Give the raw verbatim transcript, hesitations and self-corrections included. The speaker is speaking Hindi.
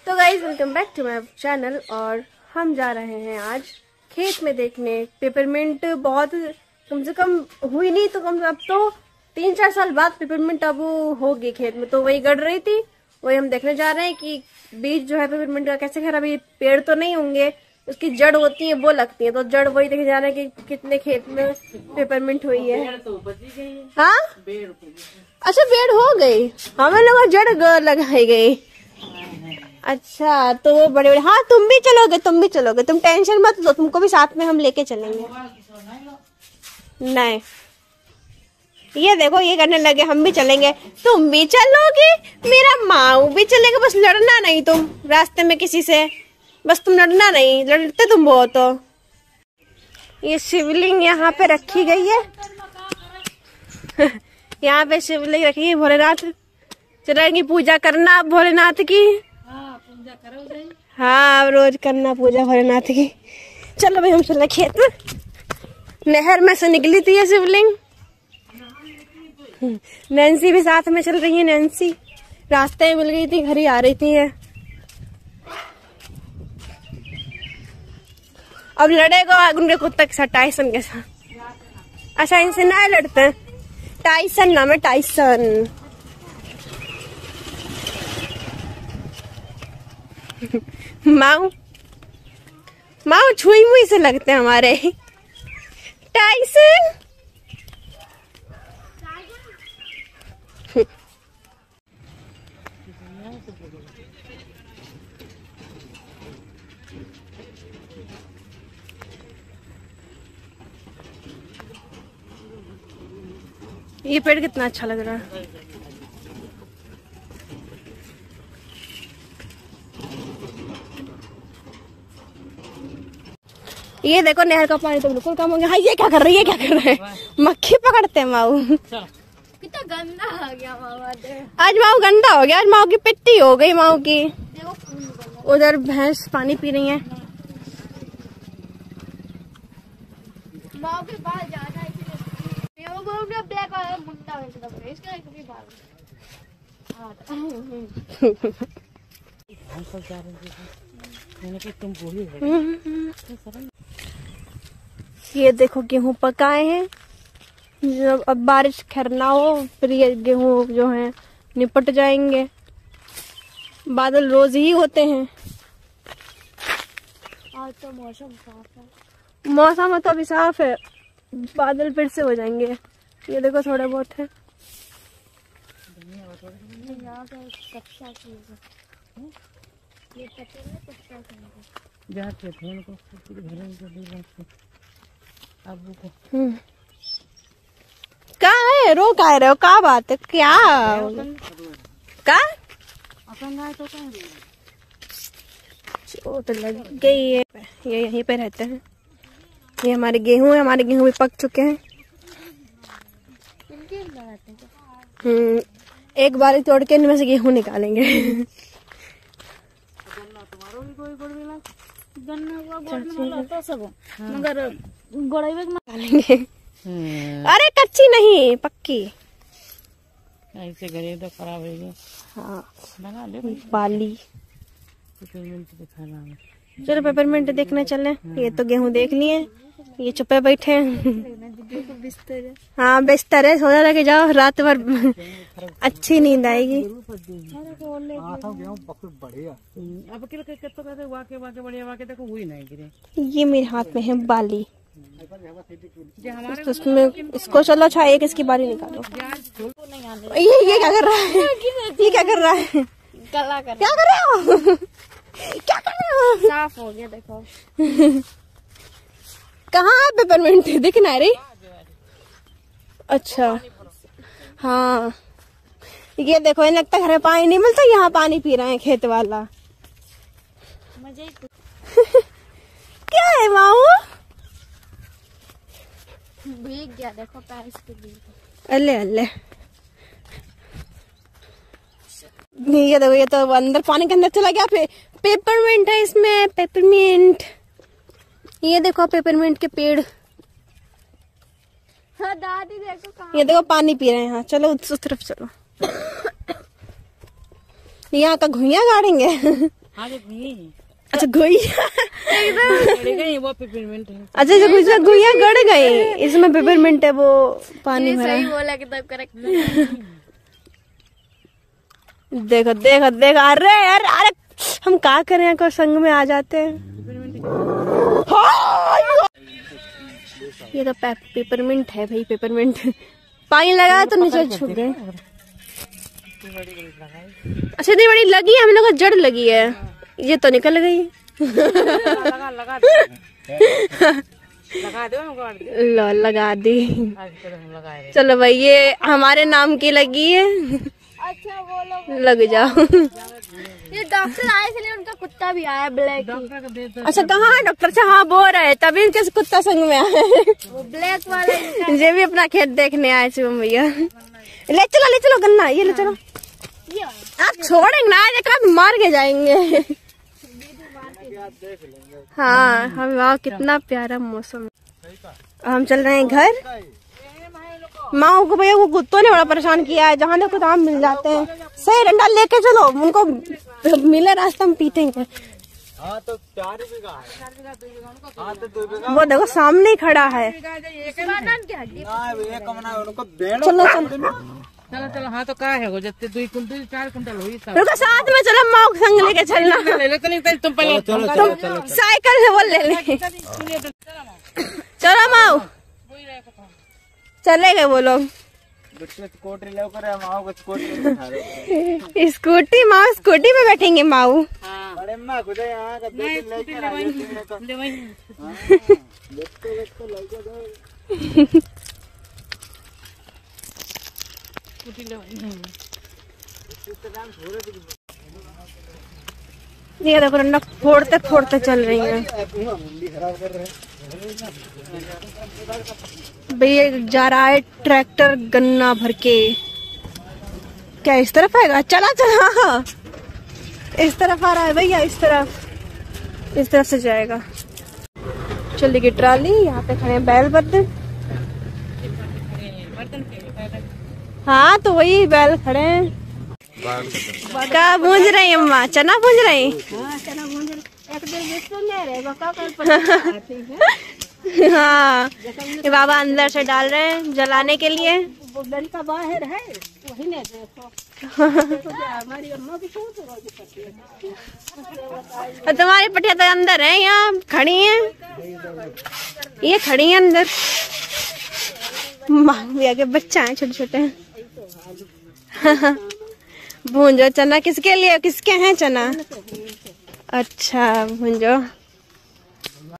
तो guys welcome back to my channel. और हम जा रहे हैं आज खेत में देखने। पेपरमिंट बहुत कम से कम हुई नहीं तो कम अब तो तीन चार साल बाद पेपरमिंट अब होगी खेत में, तो वही गड़ रही थी, वही हम देखने जा रहे हैं कि बीज जो है पेपरमिंट का कैसे। खैर अभी पेड़ तो नहीं होंगे, उसकी जड़ होती है वो लगती है, तो जड़ वही देखे जा रहे हैं कि कितने खेत में पेपरमिंट हुई है। हाँ अच्छा पेड़ हो गई, हमें लगा जड़ लगाई गई। अच्छा तो वो बड़े बड़े, हाँ तुम भी चलोगे, तुम भी चलोगे, तुम टेंशन मत लो, तुमको भी साथ में हम लेके चलेंगे। नहीं ये देखो ये करने लगे, हम भी चलेंगे, तुम भी चलोगे, मेरा माऊ भी चलेगा, बस लड़ना नहीं तुम रास्ते में किसी से, बस तुम लड़ना नहीं, लड़ते तुम बहुत हो। ये शिवलिंग यहाँ पे रखी गई है यहाँ पे शिवलिंग रखी है भोलेनाथ, चलेंगी पूजा करना भोलेनाथ की। हाँ रोज करना पूजा भोलेनाथ की। चलो भाई हम चले खेत में, नहर में से निकली थी ये शिवलिंग। नैन्सी भी साथ में चल रही है, नैन्सी रास्ते में मिल गई थी, घर ही आ रही थी है। अब लड़ेगा उनके कुत्ते के साथ, टाइसन के साथ। अच्छा इनसे ना लड़ते, टाइसन नाम है, टाइसन। माऊ माऊ छुई मुई से लगते हैं हमारे टाइसन। ये पेड़ कितना अच्छा लग रहा है। ये देखो नहर का पानी तो बिल्कुल कम हो गया। हाँ ये क्या कर रही है, क्या कर रहे हैं, मक्खी पकड़ते हैं माऊ। कितना गंदा हो गया माऊ, आज माऊ गंदा हो गया, आज माऊ की पिट्टी हो गई माऊ की। उधर भैंस पानी पी रही है। माऊ के पास जाना है इसलिए वो घूमने ब्लैक वाला मुंडा एकदम है, इसका कभी बाल हम सब जा रहे हैं, मैंने कहा तुम बोली है। ये देखो गेहूं पकाए हैं, जब अब बारिश खैर ना हो फिर ये गेहूं जो है निपट जाएंगे। बादल रोज ही होते हैं। आज तो मौसम साफ है, मौसम तो अभी साफ है, बादल फिर से हो जाएंगे। ये देखो थोड़े बहुत है। यहाँ पे कच्चा चीज ये पता है, कच्चा चीज जाते थे उनको घर में अब कहाँ है, रो का रहे हो, का बात है, क्या का चोट लग गई है। ये यहीं पे रहते हैं। ये हमारे गेहूं है, हमारे गेहूं भी पक चुके हैं। हम्म एक बार तोड़ के इनमें से गेहूं निकालेंगे। मगर निकालेंगे। अरे कच्ची नहीं पक्की, ऐसे गरीब तो खराब हो गया। हाँ बना ले बाली। पेपरमिंट दिखाना है, चलो पेपरमिंट देखने चले। ये तो गेहूं देख लिए, ये चुपे बैठे हैं। हाँ बिस्तर है, सोना लेके जाओ, रात भर अच्छी नींद आएगी। ये मेरे हाथ में है बाली, उसमें इसको चलो अच्छा एक इसकी बाली निकालो। ये ये क्या कर रहा है, ये क्या कर रहा है, गला कर क्या कर रहे हो, क्या कर रहे हो। साफ हो गया देखो। कहाँ पेपरमिंट दिख ना रही। अच्छा हाँ ये देखो, इन लगता घर में पानी नहीं मिलता, यहाँ पानी पी रहे हैं खेत वाला। मजे क्या है माऊ, भीग गया देखो पैर इसके लिए। अल्ले अल्ले ये देखो, ये तो अंदर पानी के अंदर चला गया। पे, पेपरमिंट है इसमें, पेपरमिंट। ये देखो पेपरमिंट के पेड़। हाँ दादी देखो कहाँ, ये देखो पानी पी रहे हैं। हाँ चलो उस तरफ चलो। यहाँ का घुइया गाड़ेंगे। अच्छा गुइया वो पेपरमिंट है। अच्छा जो गुइया गुइया गड़ गए, इसमें पेपरमिंट है, वो पानी भरा। सही बोला कि तब करेक्ट। देखो देखो देखो, अरे यार अरे हम क्या करें, को संग में आ जाते हैं। ये तो पे, पेपरमिंट है भाई, पेपरमिंट। पानी लगा तो नीचे छुप गए। अच्छा इतनी बड़ी लगी है, हम लोग को जड़ लगी है, ये तो निकल गई। लगा लगा लगा दो, लो लगा दी। चलो भाई ये हमारे नाम की लगी है। अच्छा वो लोग लग जाओ। ये डॉक्टर आए थे, उनका कुत्ता भी आया ब्लैक। अच्छा कहाँ है डॉक्टर? अच्छा हाँ बोल रहे, तभी इनके कुत्ता संग में आए। वो ब्लैक वाला ये भी अपना खेत देखने आए शिवम भैया। ले चलो ले चलो गन्ना, ये ले चलो। आप छोड़ेंगे ना, एक मार के जाएंगे। हाँ हम, वाह कितना प्यारा मौसम। हम चल रहे हैं घर। माँ को भैया वो कुत्तों ने बड़ा परेशान किया है, जहाँ देखो तहाँ मिल जाते हैं। सही डंडा लेके चलो, उनको मिले रास्ता में पीटेंगे। हाँ तो चार बीघा है। हाँ तो वो देखो सामने ही खड़ा है। चलो चलो चलो चलो। हाँ तो क्या है वो, जब दो कुंटल चार कुंटल हुई सब। रुको साथ में चलो, माँ को संग लेके चलना। तुम पहले तुम साइकिल से वो ले ले। चलो माँ, चले गए वो लोग। स्कूटी माँ, स्कूटी पे बैठेंगे माऊ। ये देखो रन्ना फोड़ते फोड़ते चल रही है भैया। जा रहा है ट्रैक्टर गन्ना भर के। क्या इस तरफ आएगा? चला चला, इस तरफ आ रहा है भैया, इस तरफ, इस तरफ से जाएगा। चलेगी ट्राली। यहाँ पे खड़े हैं बैल बर्तन। हाँ तो वही बैल खड़े हैं। क्या भूंज रही है अम्मा? चना भूंज रही? हाँ चना भूंज रही। हाँ ये बाबा अंदर से डाल रहे हैं जलाने के लिए। वो लड़का बाहर है, वही ने देखो। हमारी अम्मा भी क्यों और तुम्हारी पटिया तो अंदर है, यहाँ खड़ी है, ये खड़ी है अंदर। भैया के बच्चा है छोटे छोटे। भूंजो चना। किसके लिए, किसके हैं चना? अच्छा भूंजो।